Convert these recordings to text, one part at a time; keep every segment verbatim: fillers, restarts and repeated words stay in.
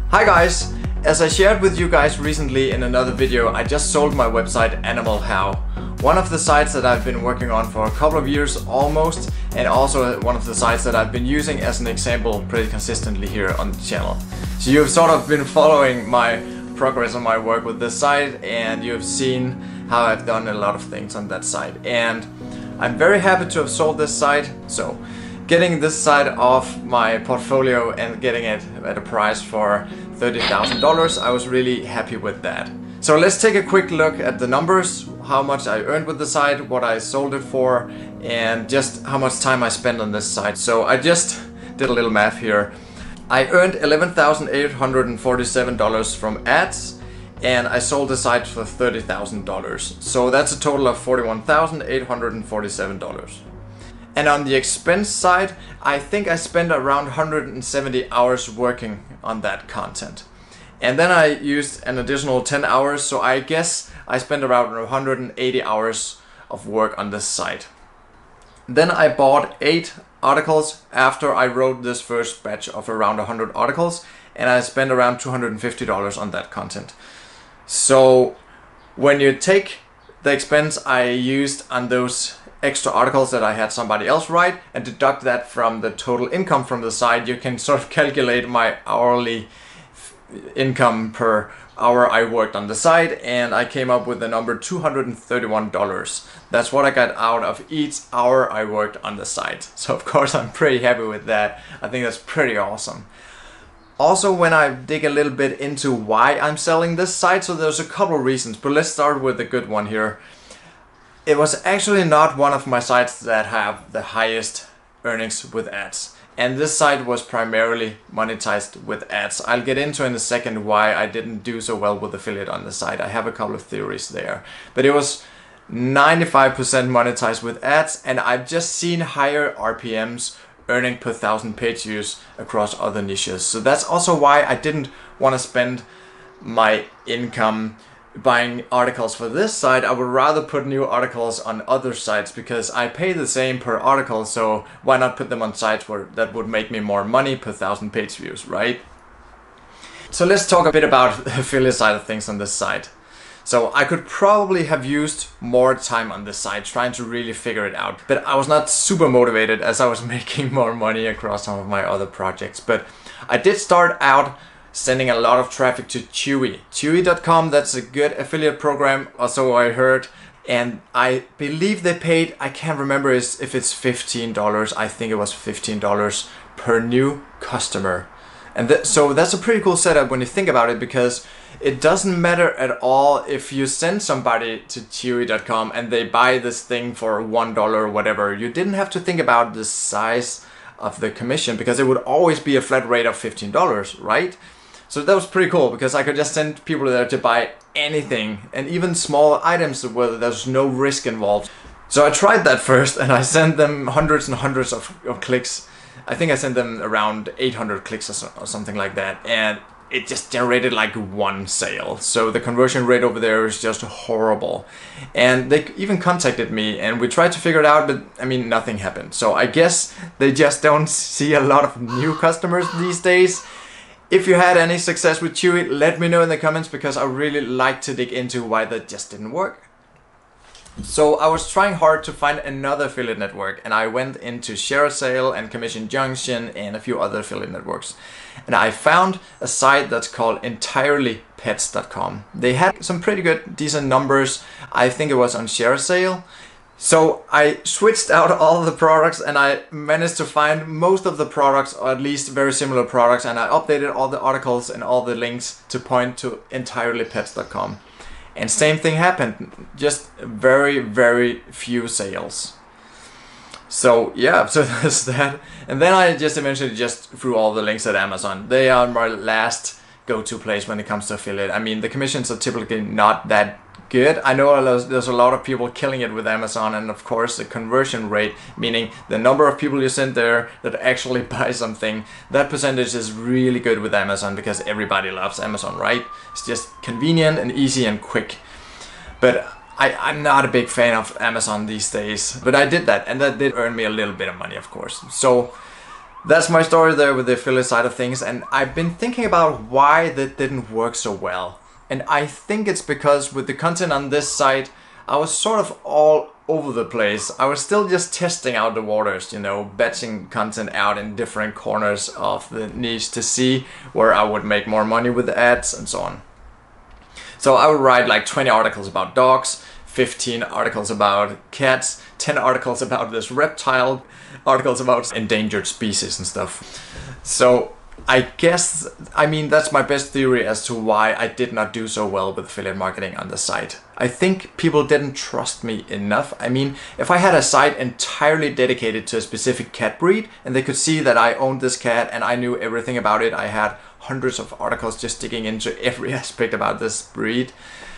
Hi guys! As I shared with you guys recently in another video, I just sold my website Animal How. One of the sites that I've been working on for a couple of years almost, and also one of the sites that I've been using as an example pretty consistently here on the channel. So you've sort of been following my progress on my work with this site, and you've seen how I've done a lot of things on that site. And I'm very happy to have sold this site. So getting this site off my portfolio and getting it at a price for thirty thousand dollars, I was really happy with that. So let's take a quick look at the numbers, how much I earned with the site, what I sold it for, and just how much time I spent on this site. So I just did a little math here. I earned eleven thousand eight hundred forty-seven dollars from ads, and I sold the site for thirty thousand dollars. So that's a total of forty-one thousand eight hundred forty-seven dollars. And on the expense side, I think I spent around one hundred seventy hours working on that content. And then I used an additional ten hours, so I guess I spent around one hundred eighty hours of work on this site. Then I bought eight articles after I wrote this first batch of around one hundred articles, and I spent around two hundred fifty dollars on that content. So when you take the expense I used on those extra articles that I had somebody else write and deduct that from the total income from the site, you can sort of calculate my hourly income per hour I worked on the site, and I came up with the number two hundred thirty-one dollars. That's what I got out of each hour I worked on the site. So of course I'm pretty happy with that. I think that's pretty awesome. Also, when I dig a little bit into why I'm selling this site, so there's a couple of reasons, but let's start with the good one here. It was actually not one of my sites that have the highest earnings with ads. And this site was primarily monetized with ads. I'll get into in a second why I didn't do so well with affiliate on the site. I have a couple of theories there. But it was ninety-five percent monetized with ads, and I've just seen higher R P Ms earning per thousand page views across other niches. So that's also why I didn't want to spend my income buying articles for this site. I would rather put new articles on other sites because I pay the same per article, so why not put them on sites where that would make me more money per thousand page views, right? So let's talk a bit about the affiliate side of things on this site. So I could probably have used more time on this site trying to really figure it out, but I was not super motivated as I was making more money across some of my other projects. But I did start out sending a lot of traffic to Chewy. Chewy dot com, that's a good affiliate program, also I heard. And I believe they paid, I can't remember if it's fifteen dollars, I think it was fifteen dollars per new customer. And th so that's a pretty cool setup when you think about it, because it doesn't matter at all if you send somebody to Chewy dot com and they buy this thing for one dollar or whatever. You didn't have to think about the size of the commission because it would always be a flat rate of fifteen dollars, right? So that was pretty cool because I could just send people there to buy anything, and even small items where there's no risk involved. So I tried that first, and I sent them hundreds and hundreds of, of clicks. I think I sent them around eight hundred clicks or, so, or something like that, and it just generated like one sale. So the conversion rate over there is just horrible. And they even contacted me and we tried to figure it out, but I mean, nothing happened. So I guess they just don't see a lot of new customers these days. If you had any success with Chewy, let me know in the comments, because I really like to dig into why that just didn't work. So I was trying hard to find another affiliate network, and I went into ShareASale and Commission Junction and a few other affiliate networks. And I found a site that's called entirely pets dot com. They had some pretty good, decent numbers. I think it was on ShareASale. So I switched out all the products and I managed to find most of the products, or at least very similar products, and I updated all the articles and all the links to point to entirely pets dot com. And same thing happened, just very, very few sales. So yeah, so that's that. And then I just eventually just threw all the links at Amazon. They are my last go-to place when it comes to affiliate. I mean, the commissions are typically not that good. I know there's a lot of people killing it with Amazon, and of course the conversion rate, meaning the number of people you send there that actually buy something, that percentage is really good with Amazon because everybody loves Amazon, right? It's just convenient and easy and quick. But I, I'm not a big fan of Amazon these days, but I did that, and that did earn me a little bit of money, of course. So that's my story there with the affiliate side of things, and I've been thinking about why that didn't work so well. And I think it's because with the content on this site, I was sort of all over the place. I was still just testing out the waters, you know, batching content out in different corners of the niche to see where I would make more money with the ads and so on. So I would write like twenty articles about dogs, fifteen articles about cats, ten articles about this reptile, articles about endangered species and stuff. So I guess, I mean, that's my best theory as to why I did not do so well with affiliate marketing on the site. I think people didn't trust me enough. I mean, if I had a site entirely dedicated to a specific cat breed and they could see that I owned this cat and I knew everything about it, I had hundreds of articles just digging into every aspect about this breed,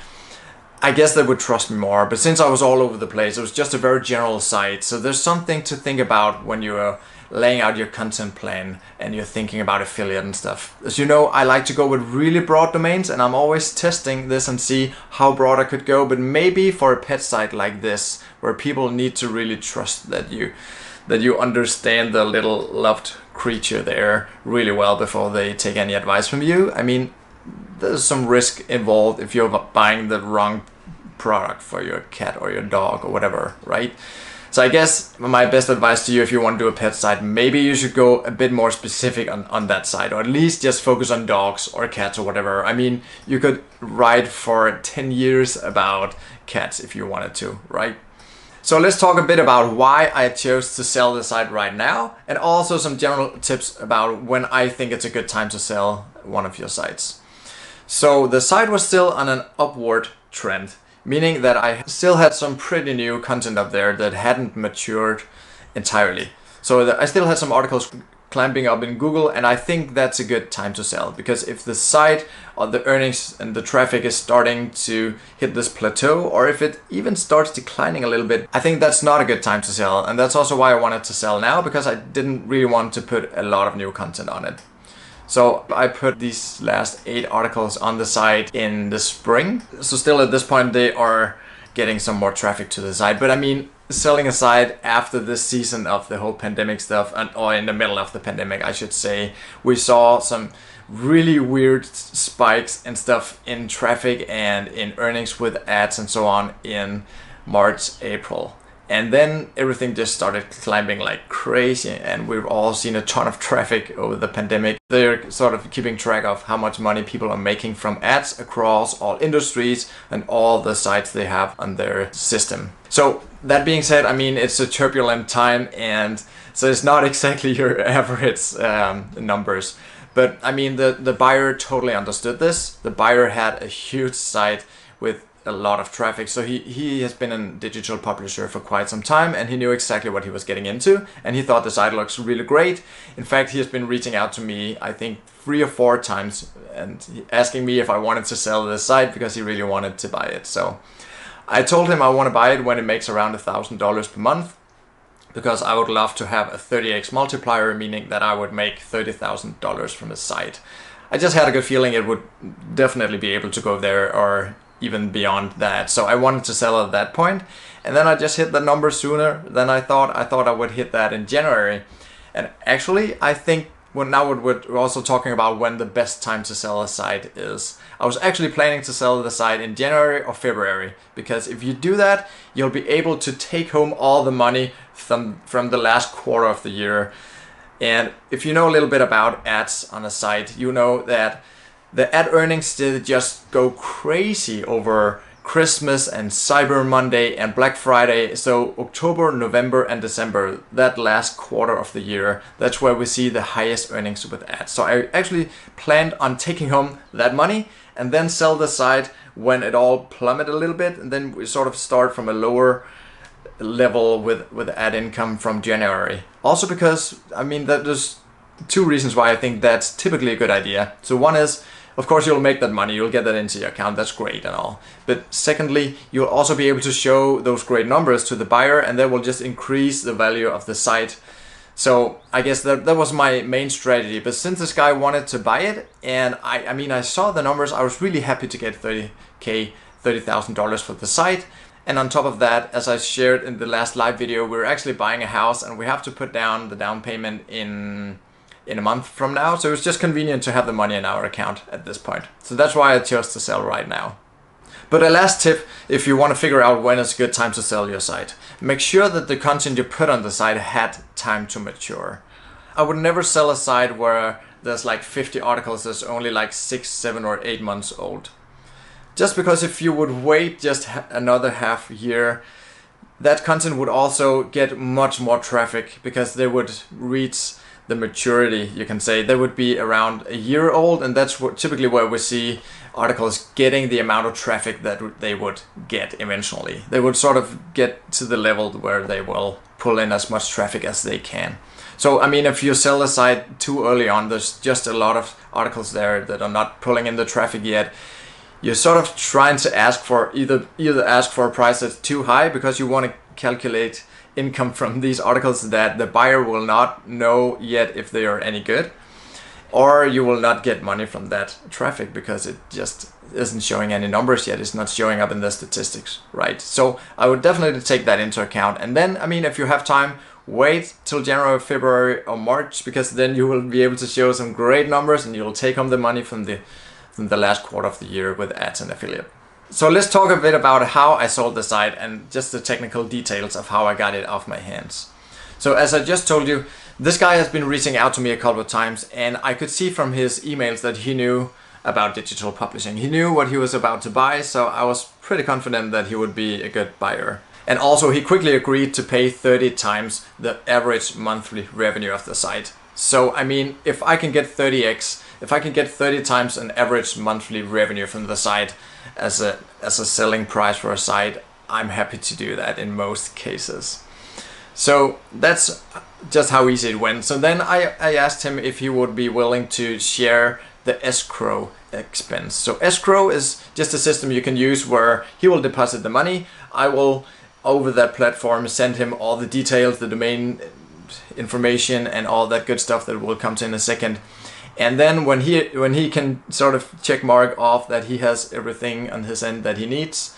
I guess they would trust me more. But since I was all over the place, it was just a very general site. So there's something to think about when you're laying out your content plan and you're thinking about affiliate and stuff. As you know, I like to go with really broad domains, and I'm always testing this and see how broad I could go. But maybe for a pet site like this, where people need to really trust that you that you understand the little loved creature there really well before they take any advice from you, I mean, there's some risk involved if you're buying the wrong product for your cat or your dog or whatever, right? So I guess my best advice to you, if you want to do a pet site, maybe you should go a bit more specific on, on that site, or at least just focus on dogs or cats or whatever. I mean, you could write for ten years about cats if you wanted to, right? So let's talk a bit about why I chose to sell the site right now, and also some general tips about when I think it's a good time to sell one of your sites. So the site was still on an upward trend, meaning that I still had some pretty new content up there that hadn't matured entirely. So I still had some articles climbing up in Google, and I think that's a good time to sell, because if the site or the earnings and the traffic is starting to hit this plateau, or if it even starts declining a little bit, I think that's not a good time to sell. And that's also why I wanted to sell now, because I didn't really want to put a lot of new content on it. So I put these last eight articles on the site in the spring. So still at this point they are getting some more traffic to the site. But I mean, selling a site after this season of the whole pandemic stuff, and or in the middle of the pandemic, I should say, we saw some really weird spikes and stuff in traffic and in earnings with ads and so on in March, April. And then everything just started climbing like crazy, and we've all seen a ton of traffic over the pandemic. They're sort of keeping track of how much money people are making from ads across all industries and all the sites they have on their system. So that being said, I mean, it's a turbulent time, and so it's not exactly your average um, numbers. But I mean, the, the buyer totally understood this. The buyer had a huge site with a lot of traffic. So he, he has been a digital publisher for quite some time, and he knew exactly what he was getting into, and he thought the site looks really great. In fact, he has been reaching out to me, I think three or four times, and asking me if I wanted to sell this site because he really wanted to buy it. So I told him I want to buy it when it makes around a thousand dollars per month, because I would love to have a thirty X multiplier, meaning that I would make thirty thousand dollars from the site. I just had a good feeling it would definitely be able to go there, or even beyond that. So I wanted to sell at that point, and then I just hit the number sooner than I thought. I thought I would hit that in January, and actually I think well, now we're also talking about when the best time to sell a site is. I was actually planning to sell the site in January or February, because if you do that, you'll be able to take home all the money from from the last quarter of the year. And if you know a little bit about ads on a site, you know that the ad earnings did just go crazy over Christmas and Cyber Monday and Black Friday. So October, November and December, that last quarter of the year, that's where we see the highest earnings with ads. So I actually planned on taking home that money and then sell the site when it all plummeted a little bit, and then we sort of start from a lower level with, with ad income from January. Also because, I mean, that there's two reasons why I think that's typically a good idea. So one is, of course, you'll make that money, you'll get that into your account, that's great and all. But secondly, you'll also be able to show those great numbers to the buyer, and that will just increase the value of the site. So I guess that, that was my main strategy. But since this guy wanted to buy it, and I, I mean, I saw the numbers, I was really happy to get thirty K, thirty thousand dollars for the site. And on top of that, as I shared in the last live video, we're actually buying a house and we have to put down the down payment in in a month from now. So it's just convenient to have the money in our account at this point. So that's why I chose to sell right now. But a last tip, if you want to figure out when it's a good time to sell your site, make sure that the content you put on the site had time to mature. I would never sell a site where there's like fifty articles that's only like six, seven or eight months old. Just because if you would wait just another half year, that content would also get much more traffic because they would reach the maturity, you can say. They would be around a year old, and that's what typically where we see articles getting the amount of traffic that they would get eventually. They would sort of get to the level where they will pull in as much traffic as they can. So, I mean, if you sell a site too early on, there's just a lot of articles there that are not pulling in the traffic yet. You're sort of trying to ask for either either ask for a price that's too high because you want to calculate income from these articles that the buyer will not know yet if they are any good, or you will not get money from that traffic because it just isn't showing any numbers yet. It's not showing up in the statistics, right? So I would definitely take that into account. And then, I mean, if you have time, wait till January, February or March, because then you will be able to show some great numbers and you'll take home the money from the from the last quarter of the year with ads and affiliate. So let's talk a bit about how I sold the site and just the technical details of how I got it off my hands. So as I just told you, this guy has been reaching out to me a couple of times, and I could see from his emails that he knew about digital publishing. He knew what he was about to buy, so I was pretty confident that he would be a good buyer. And also he quickly agreed to pay thirty times the average monthly revenue of the site. So I mean, if I can get thirty x, if I can get thirty times an average monthly revenue from the site as a as a selling price for a site, I'm happy to do that in most cases. So that's just how easy it went. So then I, I asked him if he would be willing to share the escrow expense. So escrow is just a system you can use where he will deposit the money. I will, over that platform, send him all the details, the domain information and all that good stuff that will come to in a second. And then when he when he can sort of check mark off that he has everything on his end that he needs,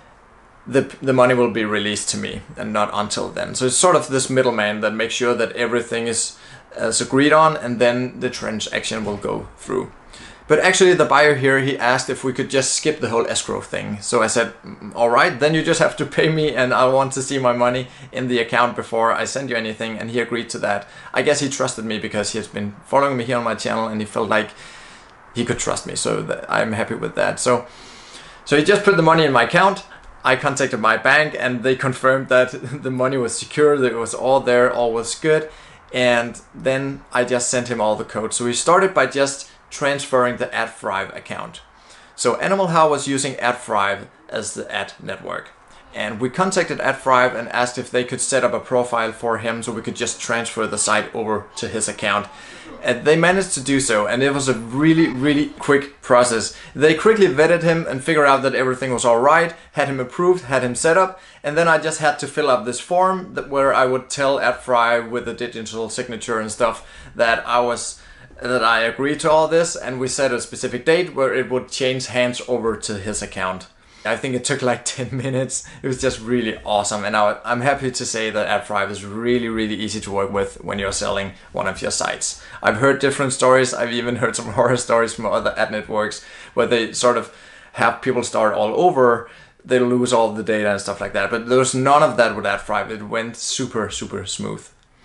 the the money will be released to me, and not until then. So it's sort of this middleman that makes sure that everything is as agreed on, and then the transaction will go through. But actually the buyer here, he asked if we could just skip the whole escrow thing. So I said, all right, then you just have to pay me, and I want to see my money in the account before I send you anything. And he agreed to that. I guess he trusted me because he has been following me here on my channel, and he felt like he could trust me. So that I'm happy with that. So, so he just put the money in my account. I contacted my bank and they confirmed that the money was secure, that it was all there, all was good. And then I just sent him all the code. So we started by just transferring the AdThrive account. So Animal How was using AdThrive as the ad network. And we contacted AdThrive and asked if they could set up a profile for him so we could just transfer the site over to his account. And they managed to do so, and it was a really, really quick process. They quickly vetted him and figured out that everything was all right, had him approved, had him set up, and then I just had to fill up this form that where I would tell AdThrive with the digital signature and stuff that I was that I agreed to all this, and we set a specific date where it would change hands over to his account. I think it took like ten minutes. It was just really awesome, and I, I'm happy to say that AdThrive is really, really easy to work with when you're selling one of your sites. I've heard different stories. I've even heard some horror stories from other ad networks where they sort of have people start all over, they lose all the data and stuff like that. But there was none of that with AdThrive. It went super, super smooth.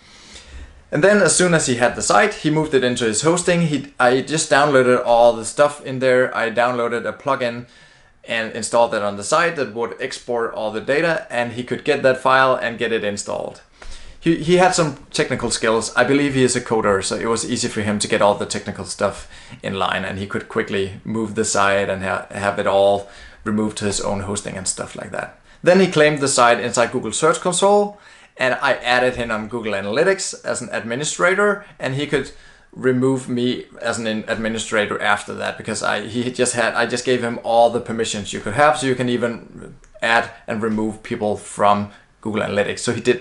And then as soon as he had the site, he moved it into his hosting. He, I just downloaded all the stuff in there. I downloaded a plugin and installed that on the site that would export all the data, and he could get that file and get it installed. He, he had some technical skills. I believe he is a coder, so it was easy for him to get all the technical stuff in line, and he could quickly move the site and ha have it all removed to his own hosting and stuff like that. Then he claimed the site inside Google Search Console, and I added him on Google Analytics as an administrator, and he could remove me as an administrator after that, because I he just had I just gave him all the permissions you could have, so you can even add and remove people from Google Analytics. So he did that.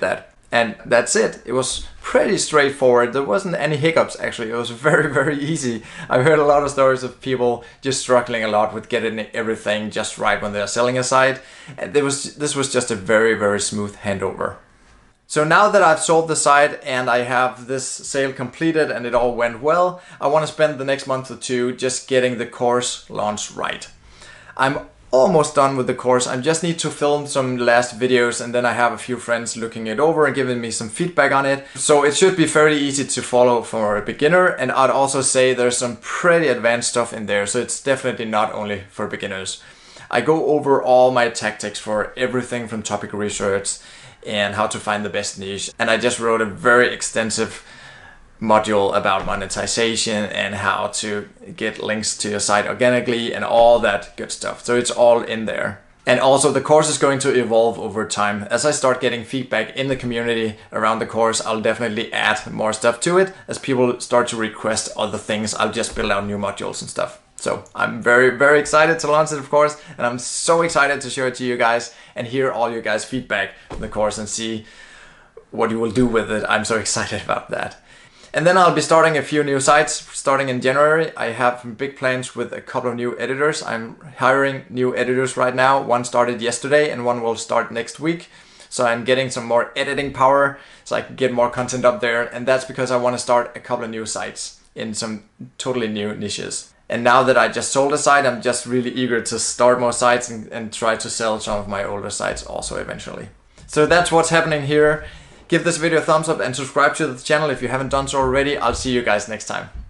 And that's it. It was pretty straightforward. There wasn't any hiccups actually. It was very, very easy. I've heard a lot of stories of people just struggling a lot with getting everything just right when they're selling a site. And there was, this was just a very, very smooth handover. So now that I've sold the site and I have this sale completed and it all went well, I want to spend the next month or two just getting the course launched right. I'm almost done with the course. I just need to film some last videos and then I have a few friends looking it over and giving me some feedback on it. So it should be fairly easy to follow for a beginner, and I'd also say there's some pretty advanced stuff in there, so it's definitely not only for beginners. I go over all my tactics for everything from topic research and how to find the best niche, and I just wrote a very extensive module about monetization and how to get links to your site organically and all that good stuff. So it's all in there. And also the course is going to evolve over time. As I start getting feedback in the community around the course, I'll definitely add more stuff to it. As people start to request other things, I'll just build out new modules and stuff. So I'm very, very excited to launch it, of course, and I'm so excited to show it to you guys and hear all you guys' feedback on the course and see what you will do with it. I'm so excited about that. And then I'll be starting a few new sites starting in January. I have big plans with a couple of new editors. I'm hiring new editors right now. One started yesterday and one will start next week. So I'm getting some more editing power so I can get more content up there. And that's because I want to start a couple of new sites in some totally new niches. And now that I just sold a site, I'm just really eager to start more sites and, and try to sell some of my older sites also eventually. So that's what's happening here. Give this video a thumbs up and subscribe to the channel if you haven't done so already. I'll see you guys next time.